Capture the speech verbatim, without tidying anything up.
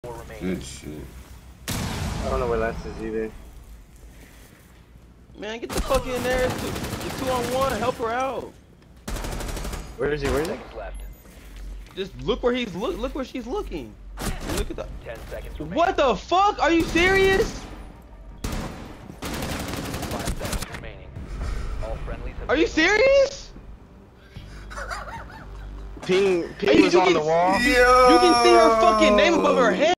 Good shit. I don't know where Lance is either. Man, get the fuck in there. It's two, it's two on one. Help her out. Where is he? Where is he? Left. Just look where he's look. Look where she's looking. Look at the. Ten seconds remaining. What the fuck? Are you serious? Five seconds remaining. All friendlies have Are you been- serious? Ping, Hey, Ping was you on can- the wall. You can see her fucking name above her head.